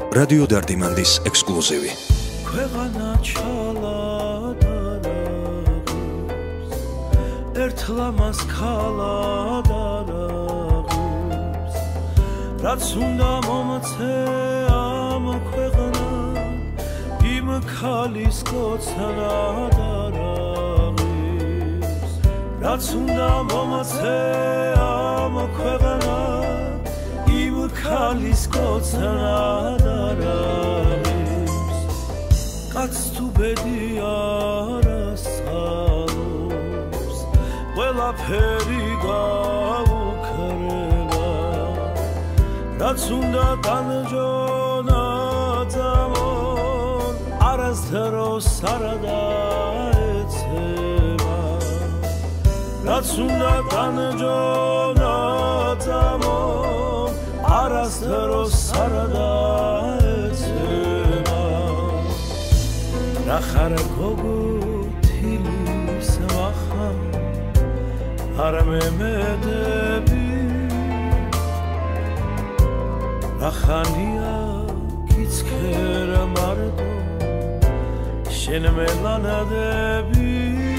რადიო დარდიმანდის ექსკლუზივი. ქვეყანა ჩალადარაღებს, ერთლამას ქალადარაღებს, რაც უნდა მომცე ამ ქვეყანა, იმ ქალის კოცნადარაღებს, რაც უნდა მომცე ამ ქვეყანა, იმ ქალის კოცნადარაღებს, კაც თუ ბედი არ ასხალობს, ყველაფერი გაუქრება, რაც უნდა განჯონა ძამონ, არასდროს არ დაეცემა, რაც უნდა განჯონა ძამონ, არასდროს არ დაეცემა. რა ხარ გოგო თილის ვახა არ მემედები, რა ხანია გიცქერ მარტო შენ მელანადები,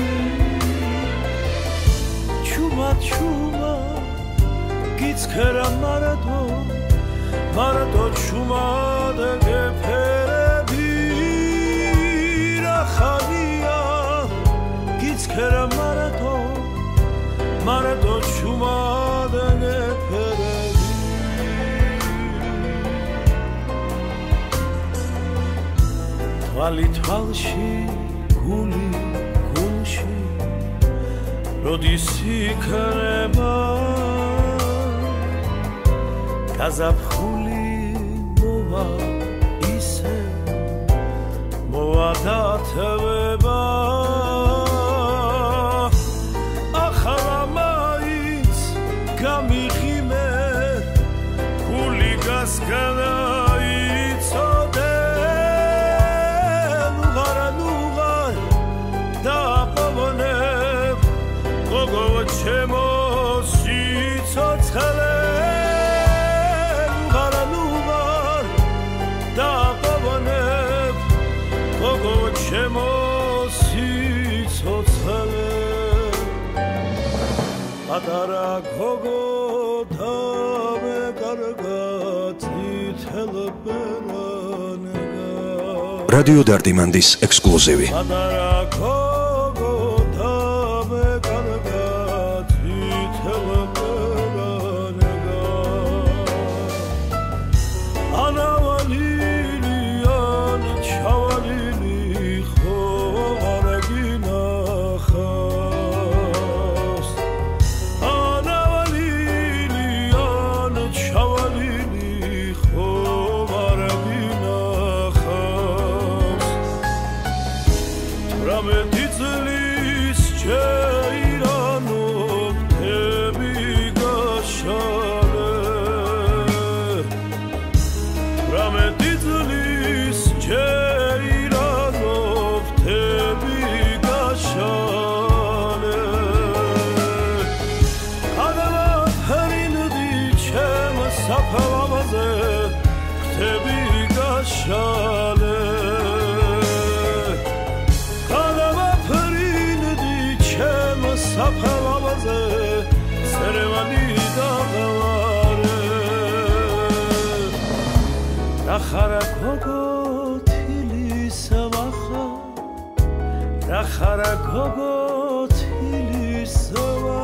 ჩუმა ჩუმა გიცქერ მარტო მარტო ჩუმა და გეფერები, რა ხანია გიცქერ მარტო მარტო ჩუმა და გეფერები. თვალი თვალში გული გულში როდის იქნება, გაზაფხული მოვა ისე მოადათვება, ახლა მაინც გამიღიმე გული გასგანა იცოდე, ნუღარ დააყოვნებ გოგო ჩემო სიცოცხლე, ჩემო სიცოცხლე, პატარა გოგო დამეკარგა წითელ ბერანგა. რადიო დარდიმანდის ექსკლუზივი. პატარა გოგო დამეკარგა წითელ ბერანგა. ანავალილიან ჩავალილი საფლავაზე ხტები გაშალე, გადავაფრინდი ჩემ საფლავაზე სერევანი დაღლარე. რა ხარ გოგო თილის ვახა, რა ხარ გოგო თილის ვახა.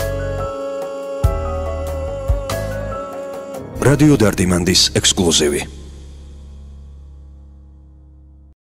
რადიო დარდიმანდის ექსკლუზივი.